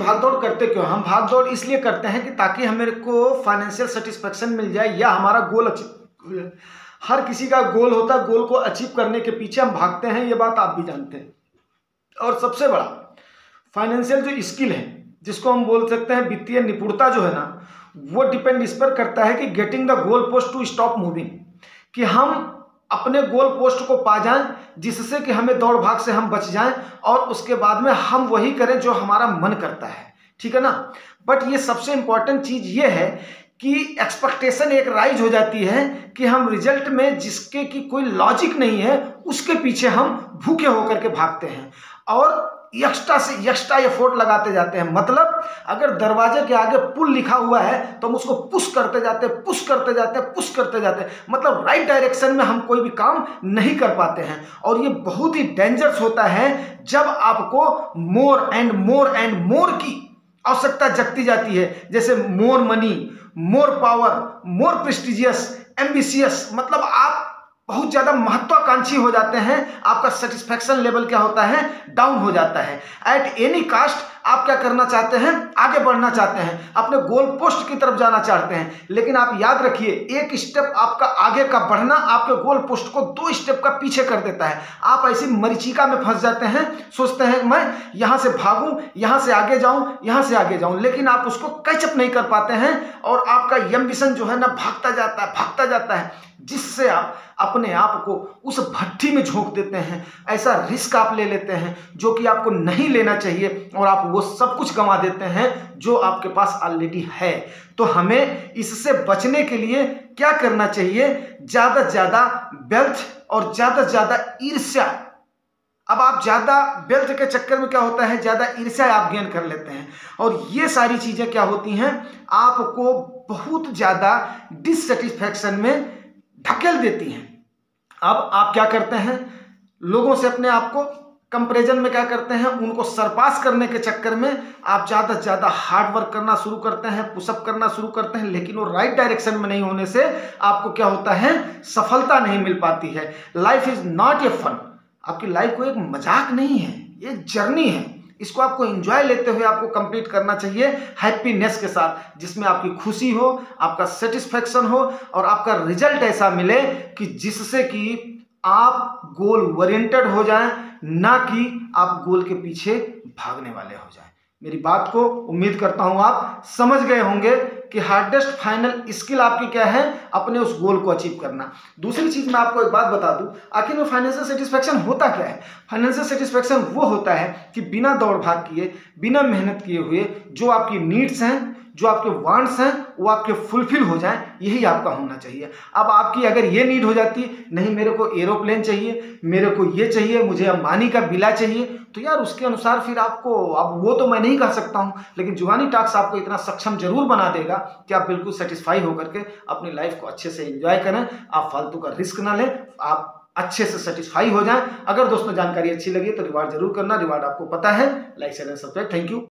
भागदौड़ करते क्यों? हम भागदौड़ इसलिए करते हैं कि ताकि हमें को फाइनेंशियल सेटिस्फेक्शन मिल जाए या हमारा गोल अचीव हो जाए। हर किसी का गोल होता है, गोल को अचीव करने के पीछे हम भागते हैं, ये बात आप भी जानते हैं। और सबसे बड़ा फाइनेंशियल जो स्किल है, जिसको हम बोल सकते हैं वित्तीय निपुणता जो है ना, वो डिपेंड इस पर करता है कि getting the goal post to stop moving, कि हम अपने गोल पोस्ट को पा जाएं जिससे कि हमें दौड़ भाग से हम बच जाएं और उसके बाद में हम वही करें जो हमारा मन करता है, ठीक है ना। बट ये सबसे इंपॉर्टेंट चीज ये है कि एक्सपेक्टेशन एक राइज हो जाती है कि हम रिजल्ट में जिसके की कोई लॉजिक नहीं है उसके पीछे हम भूखे होकर के भागते हैं और एक्स्ट्रा से एक्स्ट्रा एफोर्ट लगाते जाते हैं। मतलब अगर दरवाजे के आगे पुल लिखा हुआ है तो हम उसको पुश करते जाते हैं, पुश करते जाते हैं, पुश करते जाते हैं। मतलब राइट डायरेक्शन में हम कोई भी काम नहीं कर पाते हैं और ये बहुत ही डेंजरस होता है जब आपको more and more and more की आवश्यकता जगती जाती है। जैसे more money, more power, more prestigious, ambitious, मतलब आप बहुत ज्यादा महत्वाकांक्षी हो जाते हैं, आपका सेटिस्फैक्शन लेवल क्या होता है, डाउन हो जाता है। एट एनी कास्ट आप क्या करना चाहते हैं, आगे बढ़ना चाहते हैं, अपने गोल पोस्ट की तरफ जाना चाहते हैं। लेकिन आप याद रखिए, एक स्टेप आपका आगे का बढ़ना आपके गोल पोस्ट को 2 स्टेप का पीछे कर देता है। आप ऐसी मरीचिका में फंस जाते हैं, सोचते हैं मैं यहां से भागूं, यहां से आगे जाऊं, यहां से आगे जाऊं, लेकिन आप उसको कैचअप नहीं कर पाते हैं और आपका एम्बिशन जो है ना भागता जाता है, जिससे आप अपने आप को उस भट्टी में झोंक देते हैं। ऐसा रिस्क आप ले लेते हैं जो कि आपको नहीं लेना चाहिए और आप वो सब कुछ गंवा देते हैं जो आपके पास ऑलरेडी है। तो हमें इससे बचने के लिए क्या करना चाहिए, ज्यादा से ज्यादा वेल्थ और ज्यादा से ज्यादा ईर्ष्या। अब आप ज्यादा वेल्थ के चक्कर में क्या होता है, ज्यादा ईर्ष्या आप गेन कर लेते हैं और ये सारी चीजें क्या होती हैं, आपको बहुत ज्यादा डिससेटिस्फैक्शन में ढकेल देती हैं। अब आप क्या करते हैं, लोगों से अपने आप को कंपैरिजन में क्या करते हैं, उनको सरपास करने के चक्कर में आप ज़्यादा से ज़्यादा हार्ड वर्क करना शुरू करते हैं, पुशअप करना शुरू करते हैं, लेकिन वो राइट डायरेक्शन में नहीं होने से आपको क्या होता है, सफलता नहीं मिल पाती है। Life is not a fun, आपकी लाइफ को एक मजाक नहीं है, ये जर्नी है। इसको आपको एंजॉय लेते हुए आपको कंप्लीट करना चाहिए हैप्पीनेस के साथ, जिसमें आपकी खुशी हो, आपका सेटिस्फैक्शन हो और आपका रिजल्ट ऐसा मिले कि जिससे कि आप गोल ओरिएंटेड हो जाएं, ना कि आप गोल के पीछे भागने वाले हो जाएं। मेरी बात को उम्मीद करता हूं आप समझ गए होंगे कि हार्डेस्ट फाइनल स्किल आपकी क्या है, अपने उस गोल को अचीव करना। दूसरी चीज मैं आपको एक बात बता दूं, आखिर में फाइनेंशियल सेटिस्फैक्शन होता क्या है। फाइनेंशियल सेटिस्फैक्शन वो होता है कि बिना दौड़ भाग किए, बिना मेहनत किए हुए जो आपकी नीड्स हैं, जो आपके वांट्स हैं, वो आपके फुलफिल हो जाएं, यही आपका होना चाहिए। अब आपकी अगर ये नीड हो जाती, नहीं मेरे को एरोप्लेन चाहिए, मेरे को ये चाहिए, मुझे अंबानी का बिला चाहिए, तो यार उसके अनुसार फिर आपको, अब वो तो मैं नहीं कह सकता हूं, लेकिन जुगानी टॉक्स आपको इतना सक्षम जरूर बना देगा कि आप बिल्कुल सेटिस्फाई होकर के अपनी लाइफ को अच्छे से एंजॉय करें। आप फालतू का रिस्क ना लें, आप अच्छे से सेटिस्फाई हो जाएं। अगर दोस्तों जानकारी अच्छी लगी तो रिवार्ड जरूर करना, रिवार्ड आपको पता है, like share and subscribe. Thank you.